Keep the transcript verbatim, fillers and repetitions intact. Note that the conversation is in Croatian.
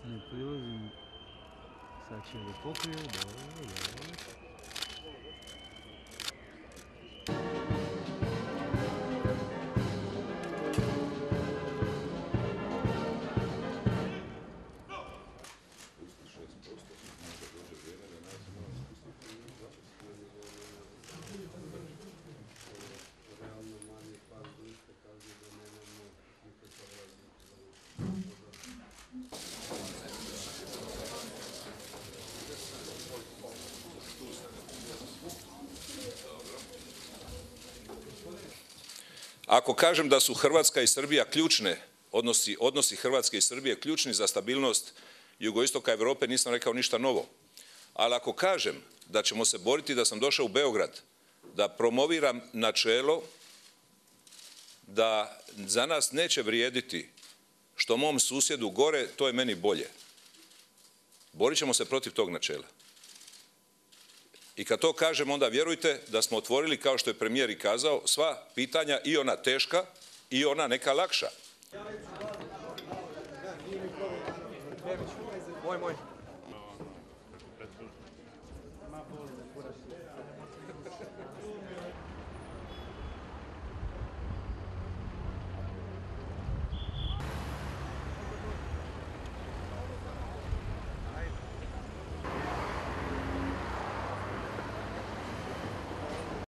Ne prilazim. Sad će da pokrije. Dobro, dobro. Ako kažem da su Hrvatska i Srbija ključne, odnosi, odnosi Hrvatske i Srbije ključni za stabilnost jugoistoka Europe, nisam rekao ništa novo. Ali ako kažem da ćemo se boriti, da sam došao u Beograd, da promoviram načelo da za nas neće vrijediti što mom susjedu gore, to je meni bolje. Borit ćemo se protiv tog načela. I kad to kažem, onda vjerujte da smo otvorili, kao što je premijer i kazao, sva pitanja, i ona teška i ona neka lakša. Moj, moj.